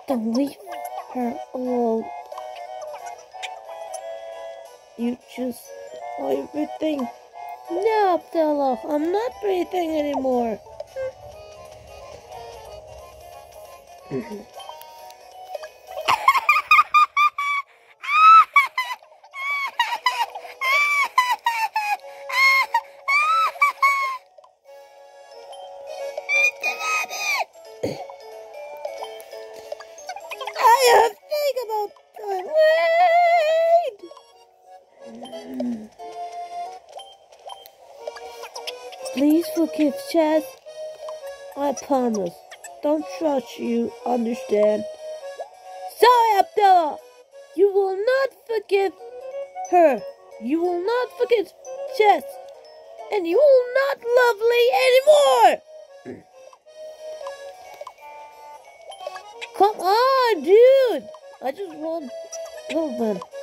Don't leave her alone. You just saw everything. No, Abdallah, I'm not breathing anymore. I have to think about time. Wait! Please forgive Chaz. I promise. Don't trust you, understand? Sorry, Abdallah. You will not forgive her. You will not forget Chaz. And you will not love Lee anymore. Come on, dude. I just want a little bit.